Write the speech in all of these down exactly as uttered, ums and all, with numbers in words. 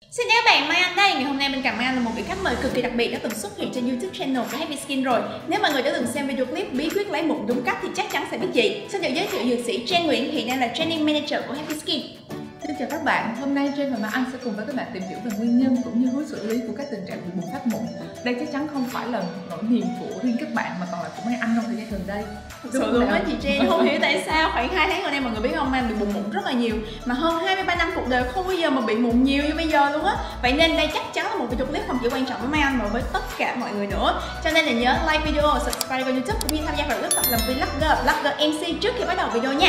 Xin chào các bạn, Mai Anh đây. Ngày hôm nay bên cạnh Mai Anh là một vị khách mời cực kỳ đặc biệt đã từng xuất hiện trên YouTube channel của Happy Skin rồi. Nếu mọi người đã từng xem video clip bí quyết lấy mụn đúng cách thì chắc chắn sẽ biết chị. Xin được giới thiệu dược sĩ Jen Nguyễn, hiện đang là Training Manager của Happy Skin. Xin chào các bạn, hôm nay Jen và Mai Anh sẽ cùng với các bạn tìm hiểu về nguyên nhân cũng như hướng xử lý của các tình trạng bị bùng phát mụn. Đây chắc chắn không phải là nỗi niềm của riêng các bạn mà còn là của Mai Anh trong thời gian gần đây. Thực sự luôn á chị Jen, không hiểu tại sao khoảng hai tháng gần đây mọi người biết không, Mai Anh bị bùng mụn rất là nhiều, mà hơn hai mươi ba năm cuộc đời không bao giờ mà bị mụn nhiều như bây giờ luôn á. Vậy nên đây chắc chắn là một video clip không chỉ quan trọng với Mai Anh mà với tất cả mọi người nữa. Cho nên là nhớ like video, subscribe vào YouTube cũng như tham gia vào lớp tập làm vlogger, blogger, em xê trước khi bắt đầu video nha.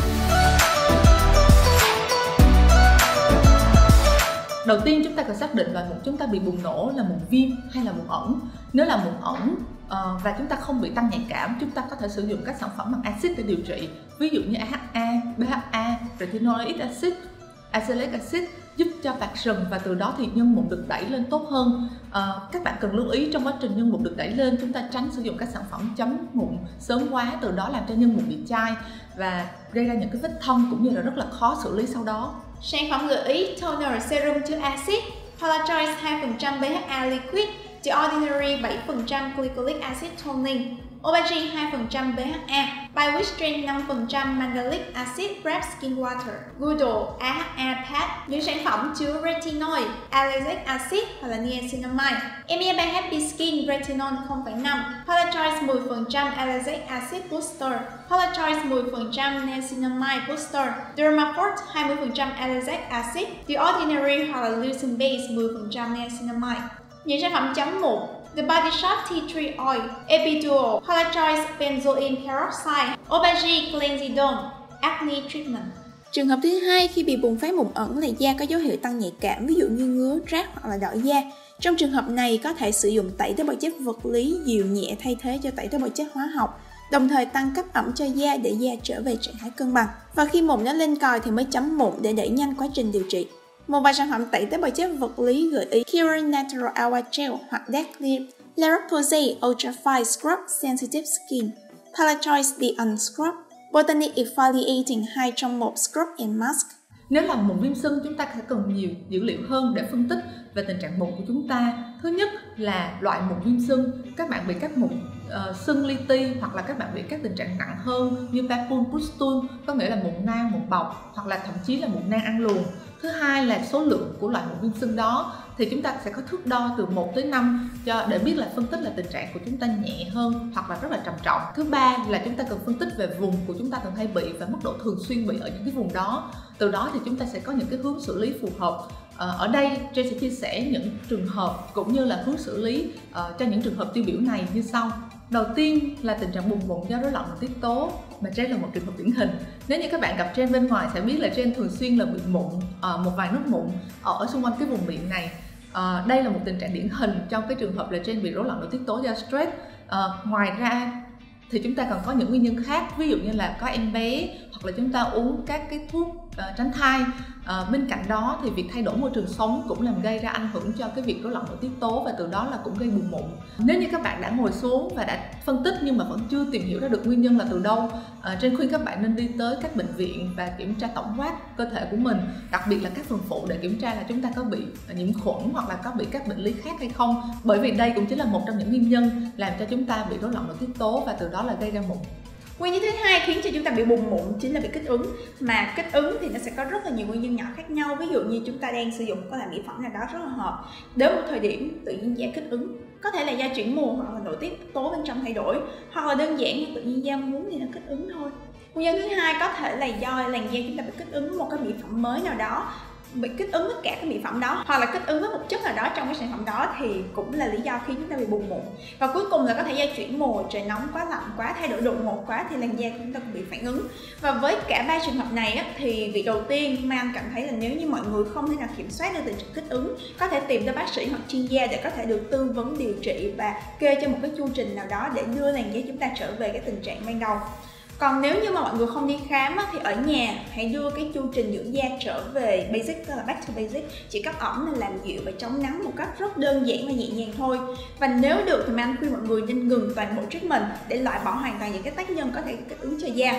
Đầu tiên chúng ta cần xác định là mụn chúng ta bị bùng nổ là mụn viêm hay là mụn ẩn. Nếu là mụn ẩn uh, và chúng ta không bị tăng nhạy cảm, chúng ta có thể sử dụng các sản phẩm bằng axit để điều trị. Ví dụ như a hát a, bê hát a, retinoic acid, azelaic acid giúp cho bạc sừng và từ đó thì nhân mụn được đẩy lên tốt hơn. Uh, các bạn cần lưu ý trong quá trình nhân mụn được đẩy lên, chúng ta tránh sử dụng các sản phẩm chấm mụn sớm quá, từ đó làm cho nhân mụn bị chai và gây ra những cái vết thâm cũng như là rất là khó xử lý sau đó. Sản phẩm gợi ý Toner Serum to Acid, Polaroid hai phần trăm bê hát a Liquid, The Ordinary bảy phần trăm Glycolic Acid Toning, Obagi hai phần trăm bê hát a, Biowistrine năm phần trăm Mandelic Acid Prep Skin Water, Goodle a hát a Pad. Những sản phẩm chứa retinoid, azelaic acid hoặc là niacinamide. em e by Happy Skin Retinol không phẩy năm, Polaroid mười phần trăm azelaic acid booster, Polaroid mười phần trăm niacinamide booster, Dermafort hai mươi phần trăm azelaic acid, The Ordinary hoặc là Lucent Base mười phần trăm niacinamide. Những sản phẩm chấm mụn: The Body Shop Tea Tree Oil, Epiduo, Polaroid Benzoyl Peroxide, Obagi Cleansidone, Acne Treatment. Trường hợp thứ hai khi bị bùng phát mụn ẩn là da có dấu hiệu tăng nhạy cảm, ví dụ như ngứa, rát hoặc là đỏ da. Trong trường hợp này có thể sử dụng tẩy tế bào chất vật lý dịu nhẹ thay thế cho tẩy tế bào chất hóa học, đồng thời tăng cấp ẩm cho da để da trở về trạng thái cân bằng. Và khi mụn nó lên còi thì mới chấm mụn để đẩy nhanh quá trình điều trị. Một vài sản phẩm tẩy tế bào chất vật lý gợi ý: Curin Natural Hour Gel hoặc Dead Clear, La Roche-Posay Ultra Fine Scrub Sensitive Skin, Palachoice The Unscrub, Botanic Exfoliating hai trong một Scrub and Mask. Nếu là mụn viêm sưng, chúng ta sẽ cần nhiều dữ liệu hơn để phân tích về tình trạng mụn của chúng ta. Thứ nhất là loại mụn viêm sưng, các bạn bị các mụn uh, sưng li ti hoặc là các bạn bị các tình trạng nặng hơn như papule pustule, có nghĩa là mụn nang, mụn bọc hoặc là thậm chí là mụn nang ăn luồn. Thứ hai là số lượng của loại mụn viêm sưng đó thì chúng ta sẽ có thước đo từ một tới năm cho để biết là phân tích là tình trạng của chúng ta nhẹ hơn hoặc là rất là trầm trọng. Thứ ba là chúng ta cần phân tích về vùng của chúng ta thường hay bị và mức độ thường xuyên bị ở những cái vùng đó. Từ đó thì chúng ta sẽ có những cái hướng xử lý phù hợp. Ở đây Jen sẽ chia sẻ những trường hợp cũng như là hướng xử lý uh, cho những trường hợp tiêu biểu này như sau. Đầu tiên là tình trạng bùng mụn do rối loạn nội tiết tố, mà Jen là một trường hợp điển hình. Nếu như các bạn gặp Jen bên ngoài sẽ biết là Jen thường xuyên là bị mụn, uh, một vài nốt mụn ở xung quanh cái vùng miệng này. Uh, đây là một tình trạng điển hình trong cái trường hợp là Jen bị rối loạn nội tiết tố do stress. Uh, ngoài ra thì chúng ta còn có những nguyên nhân khác, ví dụ như là có em bé hoặc là chúng ta uống các cái thuốc uh, tránh thai. Uh, bên cạnh đó thì việc thay đổi môi trường sống cũng làm gây ra ảnh hưởng cho cái việc rối loạn nội tiết tố và từ đó là cũng gây buồn mụn. Nếu như các bạn đã ngồi xuống và đã phân tích nhưng mà vẫn chưa tìm hiểu ra được nguyên nhân là từ đâu, uh, Jen khuyên các bạn nên đi tới các bệnh viện và kiểm tra tổng quát cơ thể của mình, đặc biệt là các phần phụ để kiểm tra là chúng ta có bị nhiễm khuẩn hoặc là có bị các bệnh lý khác hay không, bởi vì đây cũng chính là một trong những nguyên nhân làm cho chúng ta bị rối loạn nội tiết tố và từ đó là gây ra mụn. Nguyên nhân thứ hai khiến cho chúng ta bị bùng mụn chính là bị kích ứng. Mà kích ứng thì nó sẽ có rất là nhiều nguyên nhân nhỏ khác nhau. Ví dụ như chúng ta đang sử dụng có loại mỹ phẩm nào đó rất là hợp, đến một thời điểm tự nhiên da kích ứng, có thể là da chuyển mùa hoặc là nội tiết tố bên trong thay đổi, hoặc là đơn giản như tự nhiên da muốn thì nó kích ứng thôi. Nguyên nhân thứ hai có thể là do làn da chúng ta bị kích ứng một cái mỹ phẩm mới nào đó, bị kích ứng tất cả các mỹ phẩm đó, hoặc là kích ứng với một chất nào đó trong cái sản phẩm đó thì cũng là lý do khiến chúng ta bị bùng mụn. Và cuối cùng là có thể do chuyển mùa, trời nóng quá, lạnh quá, thay đổi đột ngột quá thì làn da của chúng ta cũng bị phản ứng. Và với cả ba trường hợp này á, thì việc đầu tiên Mai Anh cảm thấy là nếu như mọi người không thể nào kiểm soát được tình trạng kích ứng, có thể tìm tới bác sĩ hoặc chuyên gia để có thể được tư vấn điều trị và kê cho một cái chu trình nào đó để đưa làn da chúng ta trở về cái tình trạng ban đầu. Còn nếu như mà mọi người không đi khám á, thì ở nhà hãy đưa cái chu trình dưỡng da trở về basic, tức là back to basic, chỉ cấp ẩm nên làm dịu và chống nắng một cách rất đơn giản và nhẹ nhàng thôi. Và nếu được thì Mai Anh khuyên mọi người nên ngừng toàn bộ treatment để loại bỏ hoàn toàn những cái tác nhân có thể kích ứng cho da.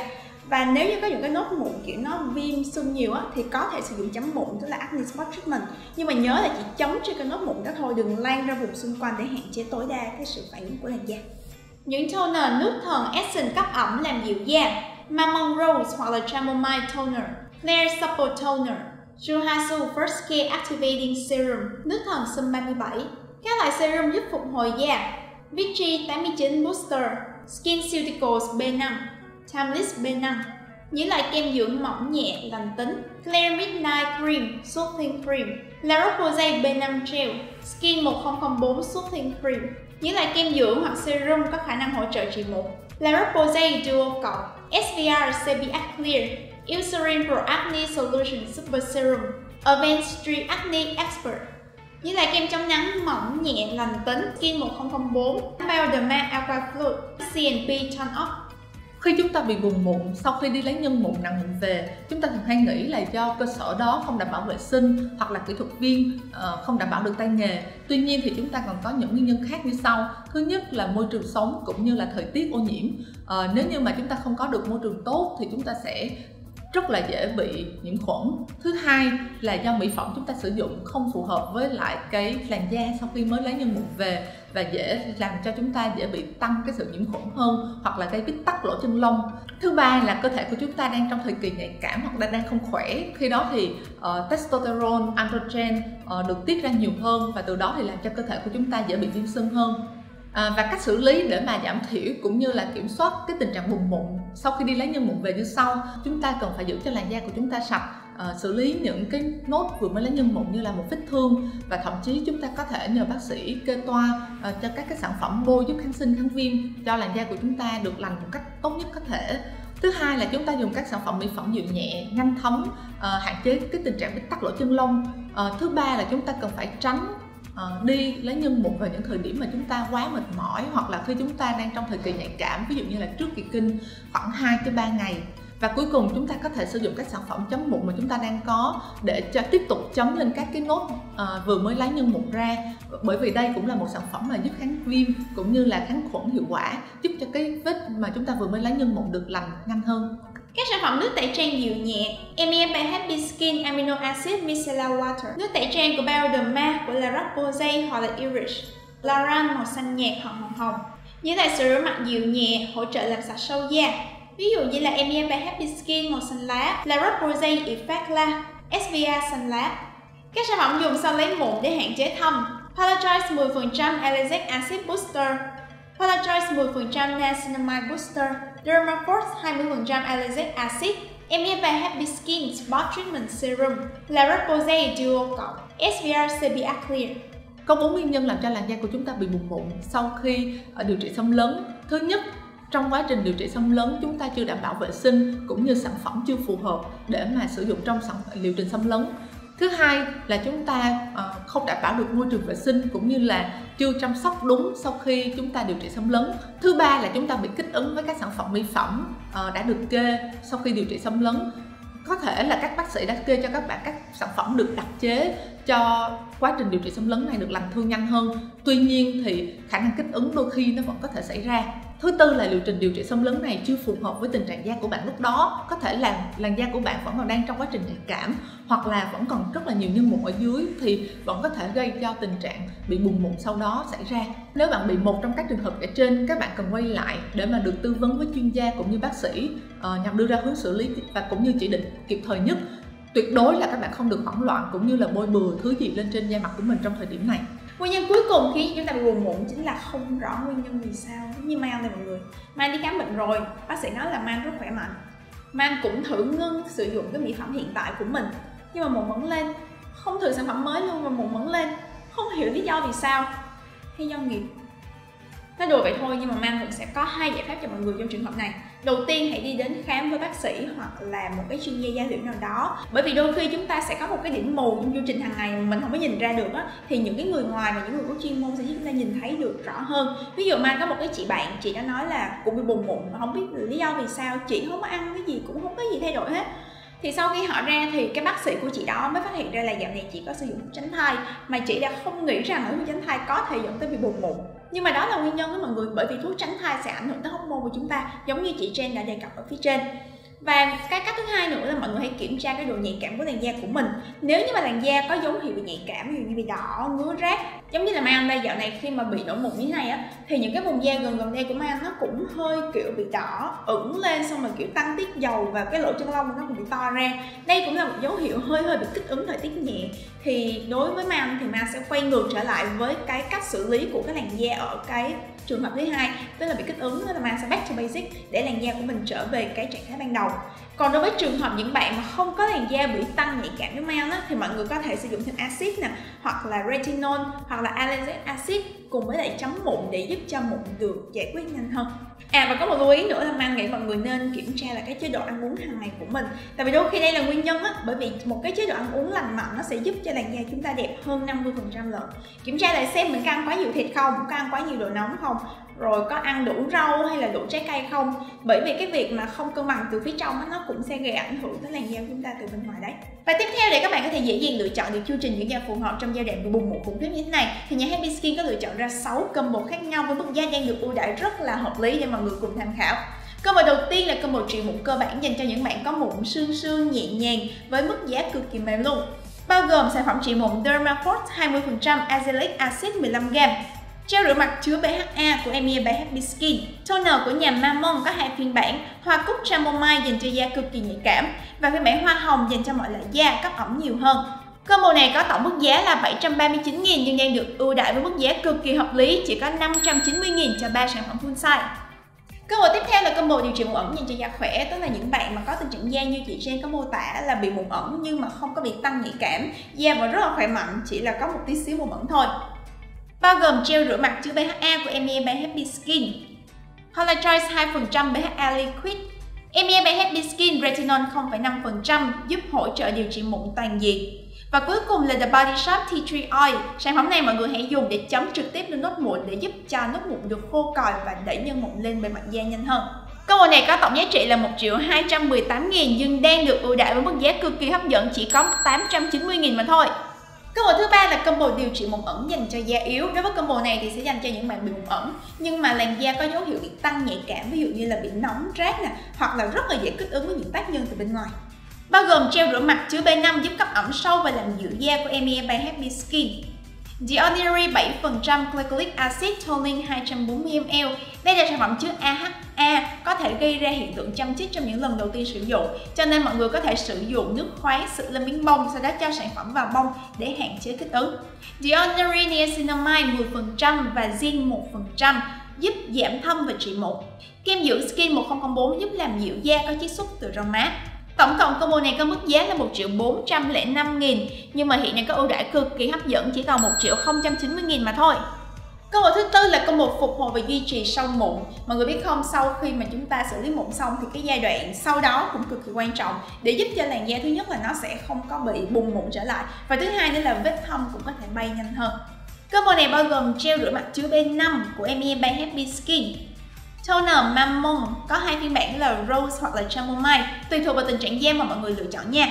Và nếu như có những cái nốt mụn kiểu nó viêm sưng nhiều á thì có thể sử dụng chấm mụn, tức là acne spot treatment. Nhưng mà nhớ là chỉ chống trên cái nốt mụn đó thôi, đừng lan ra vùng xung quanh để hạn chế tối đa cái sự phản ứng của làn da. Những toner nước thần essence cấp ẩm làm dịu da: Mammon Rose hoặc là Chamomile Toner, Claire Supple Toner, Juhasu First Care Activating Serum, nước thần Sum ba mươi bảy. Các loại serum giúp phục hồi da: Vichy tám mươi chín Booster, Skin Ceuticals B năm, Timeless B năm. Những loại kem dưỡng mỏng nhẹ, lành tính: Claire Midnight Cream, Soothing Cream, La Roche-Posay B năm Gel, Skin một không bốn Soothing Cream. Những loại kem dưỡng hoặc serum có khả năng hỗ trợ trị mụn: La Roche-Posay Duo cộng, ét vê rờ Sebiac Clear, Eucerin Pro Acne Solution Super Serum, Avance Street Acne Expert. Những loại kem chống nắng mỏng nhẹ, lành tính: Skin một không bốn, Bioderma Aqua Fluid, xê en pê Tone Up. Khi chúng ta bị buồn mụn sau khi đi lấy nhân mụn nặng mụn về, chúng ta thường hay nghĩ là do cơ sở đó không đảm bảo vệ sinh hoặc là kỹ thuật viên uh, không đảm bảo được tay nghề. Tuy nhiên thì chúng ta còn có những nguyên nhân khác như sau. Thứ nhất là môi trường sống cũng như là thời tiết ô nhiễm. Uh, nếu như mà chúng ta không có được môi trường tốt thì chúng ta sẽ rất là dễ bị nhiễm khuẩn. Thứ hai là do mỹ phẩm chúng ta sử dụng không phù hợp với lại cái làn da sau khi mới lấy nhân mụn về, và dễ làm cho chúng ta dễ bị tăng cái sự nhiễm khuẩn hơn, hoặc là gây bít tắc lỗ chân lông. Thứ ba là cơ thể của chúng ta đang trong thời kỳ nhạy cảm hoặc là đang không khỏe. Khi đó thì uh, testosterone, androgen uh, được tiết ra nhiều hơn, và từ đó thì làm cho cơ thể của chúng ta dễ bị viêm sưng hơn. À, và cách xử lý để mà giảm thiểu cũng như là kiểm soát cái tình trạng buồn mụn sau khi đi lấy nhân mụn về như sau. Chúng ta cần phải giữ cho làn da của chúng ta sạch, à, xử lý những cái nốt vừa mới lấy nhân mụn như là một vết thương, và thậm chí chúng ta có thể nhờ bác sĩ kê toa à, cho các cái sản phẩm bôi giúp kháng sinh kháng viêm cho làn da của chúng ta được lành một cách tốt nhất có thể. Thứ hai là chúng ta dùng các sản phẩm mỹ phẩm dịu nhẹ, nhanh thấm, à, hạn chế cái tình trạng bít tắc lỗ chân lông. À, thứ ba là chúng ta cần phải tránh Uh, đi lấy nhân mụn vào những thời điểm mà chúng ta quá mệt mỏi, hoặc là khi chúng ta đang trong thời kỳ nhạy cảm, ví dụ như là trước kỳ kinh khoảng hai tới ba ngày. Và cuối cùng chúng ta có thể sử dụng các sản phẩm chấm mụn mà chúng ta đang có để cho tiếp tục chấm lên các cái nốt uh, vừa mới lấy nhân mụn ra, bởi vì đây cũng là một sản phẩm mà giúp kháng viêm cũng như là kháng khuẩn hiệu quả, giúp cho cái vết mà chúng ta vừa mới lấy nhân mụn được lành nhanh hơn. Các sản phẩm nước tẩy trang dịu nhẹ: em e ép by Happy Skin Amino Acid Micellar Water, nước tẩy trang của Bioderma, của La Roche-Posay hoặc là Irish, Laran màu xanh nhạt hoặc màu hồng. Những loại sữa rửa mặt dịu nhẹ hỗ trợ làm sạch sâu da, ví dụ như là em e ép by Happy Skin màu xanh lá, La Roche-Posay Effacla, ét vê rờ xanh lá. Các sản phẩm dùng sau lấy mụn để hạn chế thâm: Palachoice mười phần trăm Alizac Acid Booster, Palachoice mười phần trăm Niacinamide Booster, Dermaforce hai mươi phần trăm Alizac Acid, em e ép by Happy Skin Spot Treatment Serum, La Roche-Posay Duo cộng, ét vê rờ Sebiac Clear. Có bốn nguyên nhân làm cho làn da của chúng ta bị buồn mụn sau khi điều trị xâm lấn. Thứ nhất, trong quá trình điều trị xâm lấn chúng ta chưa đảm bảo vệ sinh cũng như sản phẩm chưa phù hợp để mà sử dụng trong sản liệu trình xâm lấn. Thứ hai là chúng ta uh, không đảm bảo được môi trường vệ sinh cũng như là chưa chăm sóc đúng sau khi chúng ta điều trị xâm lấn. Thứ ba là chúng ta bị kích ứng với các sản phẩm mỹ phẩm uh, đã được kê sau khi điều trị xâm lấn. Có thể là các bác sĩ đã kê cho các bạn các sản phẩm được đặc chế cho quá trình điều trị xâm lấn này được lành thương nhanh hơn. Tuy nhiên thì khả năng kích ứng đôi khi nó vẫn có thể xảy ra. Thứ tư là liệu trình điều trị xâm lấn này chưa phù hợp với tình trạng da của bạn lúc đó. Có thể là làn da của bạn vẫn còn đang trong quá trình nhạy cảm, hoặc là vẫn còn rất là nhiều nhân mụn ở dưới, thì vẫn có thể gây cho tình trạng bị buồn mụn sau đó xảy ra. Nếu bạn bị một trong các trường hợp kể trên, các bạn cần quay lại để mà được tư vấn với chuyên gia cũng như bác sĩ uh, nhằm đưa ra hướng xử lý và cũng như chỉ định kịp thời nhất. Tuyệt đối là các bạn không được hoảng loạn cũng như là bôi bừa thứ gì lên trên da mặt của mình trong thời điểm này. Nguyên nhân cuối cùng khiến chúng ta bị buồn mụn chính là không rõ nguyên nhân vì sao. Giống như Mai đây mọi người, Mai đi khám bệnh rồi, bác sĩ nói là Mai rất khỏe mạnh. Mai cũng thử ngưng sử dụng cái mỹ phẩm hiện tại của mình, nhưng mà mụn vẫn lên. Không thử sản phẩm mới luôn mà mụn vẫn lên, không hiểu lý do vì sao. Hay do nghiệp? Nói đùa vậy thôi, nhưng mà Mai vẫn sẽ có hai giải pháp cho mọi người trong trường hợp này. Đầu tiên, hãy đi đến khám với bác sĩ hoặc là một cái chuyên gia da liễu nào đó. Bởi vì đôi khi chúng ta sẽ có một cái điểm mù trong chu trình hàng ngày mà mình không có nhìn ra được á, thì những cái người ngoài và những người có chuyên môn sẽ giúp chúng ta nhìn thấy được rõ hơn. Ví dụ Mai có một cái chị bạn, chị đã nói là cũng bị buồn mụn mà không biết lý do vì sao, chị không có ăn cái gì, cũng không có gì thay đổi hết. Thì sau khi họ ra thì cái bác sĩ của chị đó mới phát hiện ra là dạo này chị có sử dụng thuốc tránh thai, mà chị đã không nghĩ rằng thuốc tránh thai có thể dẫn tới bị buồn mụn. Nhưng mà đó là nguyên nhân đó mọi người, bởi vì thuốc tránh thai sẽ ảnh hưởng tới hormone của chúng ta, giống như chị Jen đã đề cập ở phía trên. Và cái cách thứ hai nữa là mọi người hãy kiểm tra cái độ nhạy cảm của làn da của mình. Nếu như mà làn da có dấu hiệu bị nhạy cảm, ví dụ như bị đỏ, ngứa rát, giống như là Mai Anh đây dạo này khi mà bị nổi mụn như thế này á, thì những cái vùng da gần gần đây của Mai Anh nó cũng hơi kiểu bị đỏ, ửng lên, xong rồi kiểu tăng tiết dầu và cái lỗ chân lông nó cũng bị to ra. Đây cũng là một dấu hiệu hơi hơi bị kích ứng thời tiết nhẹ. Thì đối với Mai Anh thì Mai Anh sẽ quay ngược trở lại với cái cách xử lý của cái làn da ở cái trường hợp thứ hai, tức là bị kích ứng, tức là Mai Anh sẽ back to basic để làn da của mình trở về cái trạng thái ban đầu. Còn đối với trường hợp những bạn mà không có làn da bị tăng nhạy cảm với Mai Anh á, thì mọi người có thể sử dụng thêm axit nè, hoặc là retinol, hoặc là azelaic acid cùng với lại chấm mụn để giúp cho mụn được giải quyết nhanh hơn. À, và có một lưu ý nữa là Mai Anh nghĩ mọi người nên kiểm tra là cái chế độ ăn uống hàng ngày của mình. Tại vì đôi khi đây là nguyên nhân á, bởi vì một cái chế độ ăn uống lành mạnh nó sẽ giúp cho làn da chúng ta đẹp hơn năm mươi phần trăm lận. Kiểm tra lại xem mình có ăn quá nhiều thịt không, có ăn quá nhiều đồ nóng không, rồi có ăn đủ rau hay là đủ trái cây không. Bởi vì cái việc mà không cân bằng từ phía trong á, nó cũng sẽ gây ảnh hưởng tới làn da của chúng ta từ bên ngoài đấy. Và tiếp theo để các bạn có thể dễ dàng lựa chọn được chương trình dưỡng da phù hợp trong giai đoạn bị bùng mụn khủng khiếp như thế này, thì nhà Happy Skin có lựa chọn ra sáu combo khác nhau với mức giá đang được ưu đãi rất là hợp lý để mọi người cùng tham khảo. Combo đầu tiên là combo trị mụn cơ bản dành cho những bạn có mụn sương sương nhẹ nhàng với mức giá cực kỳ mềm luôn. Bao gồm sản phẩm trị mụn Dermafort hai mươi phần trăm azelaic acid mười lăm gam, gel rửa mặt chứa bê hát a của Amia by Happy Skin, toner của nhà Mamon có hai phiên bản, hoa cúc chamomile dành cho da cực kỳ nhạy cảm và phiên bản hoa hồng dành cho mọi loại da, cấp ẩm nhiều hơn. Combo này có tổng mức giá là bảy trăm ba mươi chín nghìn nhưng đang được ưu đãi với mức giá cực kỳ hợp lý, chỉ có năm trăm chín mươi nghìn cho ba sản phẩm full size. Combo tiếp theo là combo điều trị mụn ẩn dành cho da khỏe, tức là những bạn mà có tình trạng da như chị Jen có mô tả là bị mụn ẩn nhưng mà không có bị tăng nhạy cảm, da vẫn rất là khỏe mạnh, chỉ là có một tí xíu mụn ẩn thôi. Bao gồm gel rửa mặt chứa bê hát a của Amia by Happy Skin, Collagenase hai phần trăm bê hát a liquid, Amia by Happy Skin retinol không phẩy năm phần trăm giúp hỗ trợ điều trị mụn toàn diện. Và cuối cùng là The Body Shop Tea Tree Oil. Sản phẩm này mọi người hãy dùng để chấm trực tiếp lên nốt mụn để giúp cho nốt mụn được khô còi và đẩy nhân mụn lên bề mặt da nhanh hơn. Combo này có tổng giá trị là một triệu hai trăm mười tám nghìn nhưng đang được ưu đãi với mức giá cực kỳ hấp dẫn, chỉ có tám trăm chín mươi nghìn mà thôi. Combo thứ ba là combo điều trị mụn ẩn dành cho da yếu. Đối với combo này thì sẽ dành cho những bạn bị mụn ẩn nhưng mà làn da có dấu hiệu bị tăng nhạy cảm, ví dụ như là bị nóng rát nè, hoặc là rất là dễ kích ứng với những tác nhân từ bên ngoài. Bao gồm gel rửa mặt chứa bê năm giúp cấp ẩm sâu và làm dịu da của Amia by Happy Skin, The Ordinary bảy phần trăm glycolic acid toning hai trăm bốn mươi mi li lít. Đây là sản phẩm chứa a hát a có thể gây ra hiện tượng châm chích trong những lần đầu tiên sử dụng, cho nên mọi người có thể sử dụng nước khoáng xịt lên miếng bông, sau đó cho sản phẩm vào bông để hạn chế kích ứng. The Ordinary niacinamide mười phần trăm và zinc một phần trăm giúp giảm thâm và trị mụn. Kem dưỡng Skin một không không bốn giúp làm dịu da có chiết xuất từ rau má. Tổng cộng combo này có mức giá là một triệu bốn trăm lẻ năm nghìn nhưng mà hiện nay có ưu đãi cực kỳ hấp dẫn, chỉ còn một triệu không trăm chín mươi nghìn mà thôi. Combo thứ tư là combo phục hồi và duy trì sau mụn. Mọi người biết không, sau khi mà chúng ta xử lý mụn xong thì cái giai đoạn sau đó cũng cực kỳ quan trọng để giúp cho làn da thứ nhất là nó sẽ không có bị bùng mụn trở lại, và thứ hai nữa là vết thâm cũng có thể bay nhanh hơn. Combo này bao gồm gel rửa mặt chứa bê năm của Amia by Happy Skin, toner Mamon có hai phiên bản là Rose hoặc là Chamomile, tùy thuộc vào tình trạng da mà mọi người lựa chọn nha.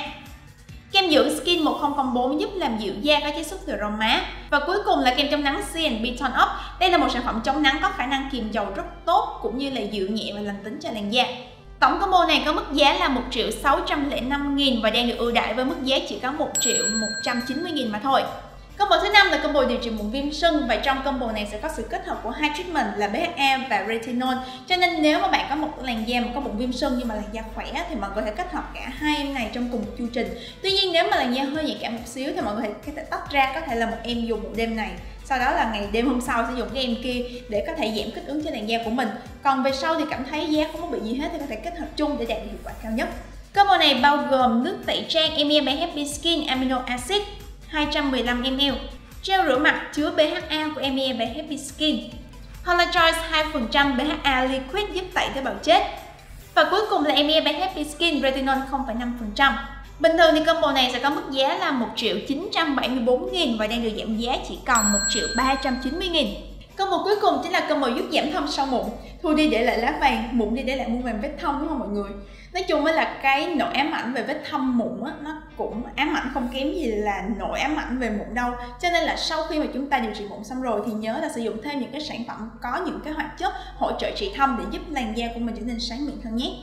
Kem dưỡng Skin một không không bốn giúp làm dịu da có chiết xuất từ rau má. Và cuối cùng là kem chống nắng xê and bê Tone Up. Đây là một sản phẩm chống nắng có khả năng kiềm dầu rất tốt cũng như là dịu nhẹ và lành tính cho làn da. Tổng combo này có mức giá là một triệu sáu trăm lẻ năm nghìn và đang được ưu đãi với mức giá chỉ có một triệu một trăm chín mươi nghìn mà thôi. Combo thứ năm là combo điều trị mụn viêm sưng, và trong combo này sẽ có sự kết hợp của hai treatment là bê hát a và retinol. Cho nên nếu mà bạn có một làn da mà có mụn viêm sưng nhưng mà làn da khỏe thì mọi người có thể kết hợp cả hai em này trong cùng một chu trình. Tuy nhiên nếu mà làn da hơi nhạy cảm một xíu thì mọi người có thể tách ra, có thể là một em dùng một đêm này, sau đó là ngày đêm hôm sau sẽ dùng cái em kia để có thể giảm kích ứng cho làn da của mình. Còn về sau thì cảm thấy da không có bị gì hết thì có thể kết hợp chung để đạt được hiệu quả cao nhất. Combo này bao gồm nước tẩy trang Amia by Happy Skin Amino Acid hai trăm mười lăm mi li lít, gel rửa mặt chứa bê hát a của Amia by Happy Skin, Collagenase hai phần trăm bê hát a liquid giúp tẩy tế bào chết. Và cuối cùng là Amia by Happy Skin retinol không phẩy năm phần trăm. Bình thường thì combo này sẽ có mức giá là một triệu chín trăm bảy mươi bốn nghìn và đang được giảm giá chỉ còn một triệu ba trăm chín mươi nghìn. Combo cuối cùng chính là combo giúp giảm thâm sau mụn. Thu đi để lại lá vàng, mụn đi để lại muôn vàn vết thâm, đúng không mọi người? Nói chung là cái nỗi ám ảnh về vết thâm mụn á, nó cũng ám ảnh không kém gì là nỗi ám ảnh về mụn đâu. Cho nên là sau khi mà chúng ta điều trị mụn xong rồi thì nhớ là sử dụng thêm những cái sản phẩm có những cái hoạt chất hỗ trợ trị thâm để giúp làn da của mình trở nên sáng mịn hơn nhé.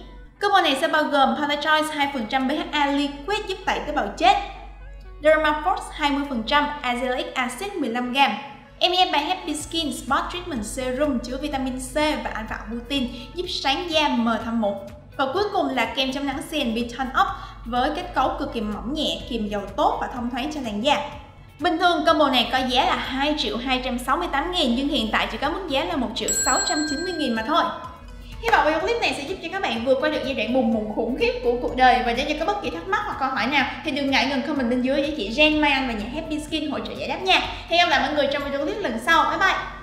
Combo này sẽ bao gồm Palachoice hai phần trăm bê hát a liquid giúp tẩy tế bào chết, Dermaforce hai mươi phần trăm, Azelaic acid mười lăm gam, em e em by Happy Skin Spot Treatment Serum chứa vitamin C và alpha-arbutin giúp sáng da mờ thâm mụn. Và cuối cùng là kem chống nắng xê en bê Tone Up với kết cấu cực kỳ mỏng nhẹ, kiềm dầu tốt và thông thoáng cho làn da. Bình thường combo này có giá là hai triệu hai trăm sáu mươi tám nghìn nhưng hiện tại chỉ có mức giá là một triệu sáu trăm chín mươi nghìn mà thôi. Hy vọng video clip này sẽ giúp cho các bạn vượt qua được giai đoạn buồn ngủ khủng khiếp của cuộc đời. Và nếu như có bất kỳ thắc mắc hoặc câu hỏi nào thì đừng ngại ngần comment bên dưới để chị Jen, Mai Anh và nhà Happy Skin hỗ trợ giải đáp nha. Hẹn gặp lại mọi người trong video clip lần sau. Bye bye!